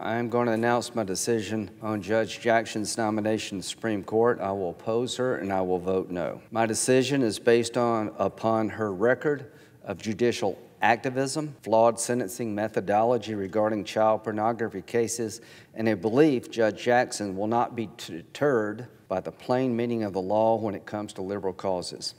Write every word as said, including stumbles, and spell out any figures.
I am going to announce my decision on Judge Jackson's nomination to the Supreme Court. I will oppose her and I will vote no. My decision is based on upon her record of judicial activism, flawed sentencing methodology regarding child pornography cases, and a belief Judge Jackson will not be deterred by the plain meaning of the law when it comes to liberal causes.